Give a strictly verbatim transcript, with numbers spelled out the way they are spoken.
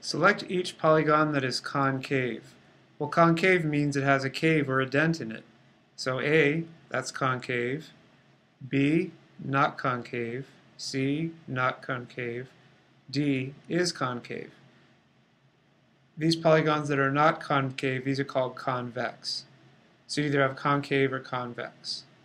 Select each polygon that is concave. Well, concave means it has a cave or a dent in it. So A, that's concave. B, not concave. C, not concave. D is concave. These polygons that are not concave, these are called convex. So you either have concave or convex.